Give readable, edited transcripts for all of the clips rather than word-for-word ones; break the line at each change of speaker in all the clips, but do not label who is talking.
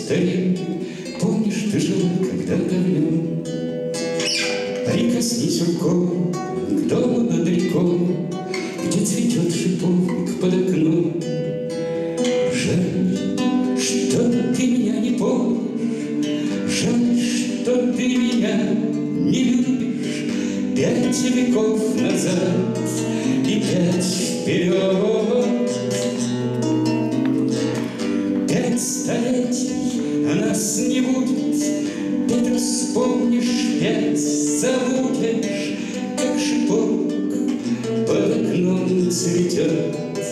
старинный, помнишь, ты жила когда-то в нем. Прикоснись рукой к дому над рекой, где цветет шиповник под окном. Жаль, что ты меня не помнишь, жаль, что ты меня не любишь. 5 веков назад и 5 вперед, 5 столетий нас не будет, 5 вспомнишь, 5 забудешь, как шиповник под окном цветет.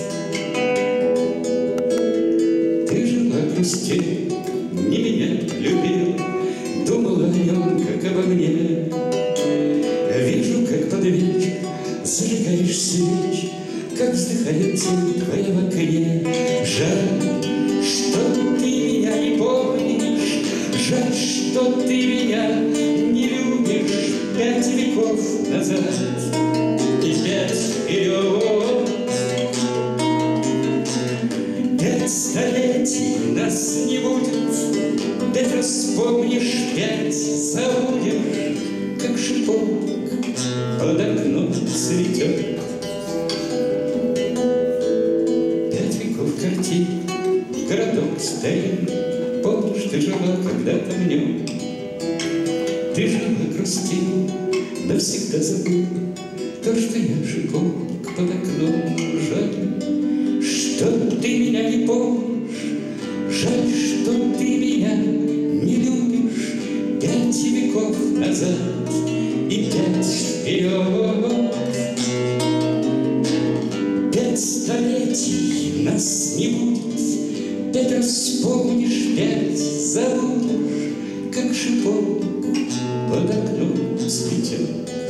Ты жила, грустила, не меня любил, думала о нем, как обо мне. Вижу, как под вечер зажигаешь свечи, как вздыхает тень твоя в окне. Жаль, что ты меня не помнишь, жаль, что ты меня не любишь. 5 веков назад и 5 вперед, 5 столетий нас не будет, 5 вспомнишь, 5 забудешь, как шиповник под окном цветет. 5 веков картин, городок старинный, помнишь, ты жила когда-то в нем. Ты жила, грустила, навсегда забыла то, что я шиповник под окном. Жаль, что ты меня не помнишь, жаль, что ты меня не любишь. 5 веков назад и 5 вперед, 5 столетий нас не будет, 5 вспомнишь, 5 забудешь, как шиповник под окном цветет.